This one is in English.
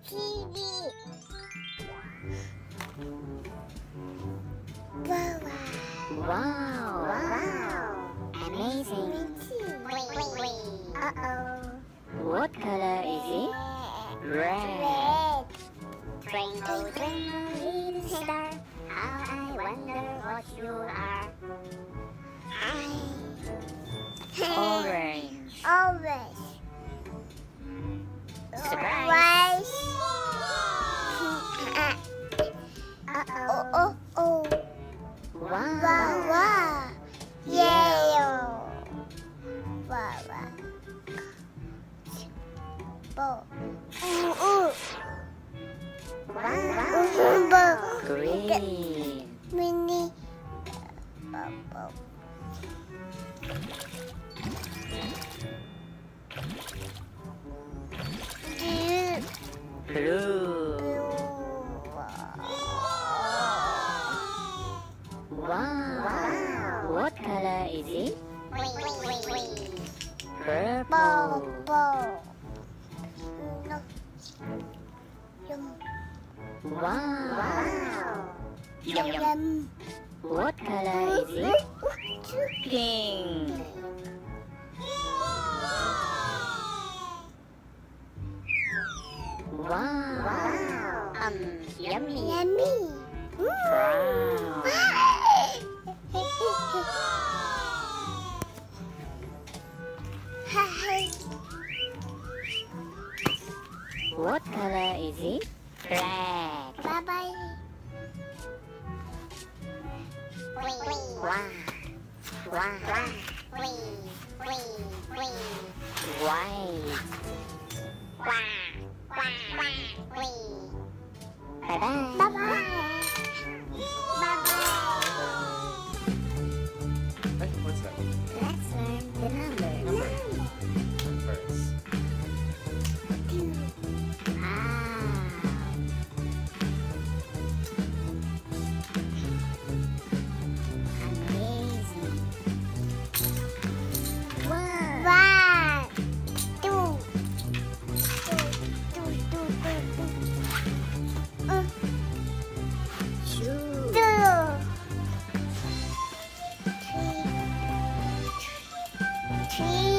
TV. Wow. Amazing. Uh-oh. What color is it? Red. Twinkle, twinkle, little star, how I wonder what you are. Orange. Orange. Surprise. Uh-oh. Wow. Yellow. Wow. Green. Mini. Blue. Wow. What color is it? Purple. Wow. Yum. What color is it? Pink. Wow. Yummy. Brown. What color is it? Black. Bye-bye. White. Bye-bye. Hey, what's that? Let's learn the number. First. Amazing. Wow. 1, 2. Three.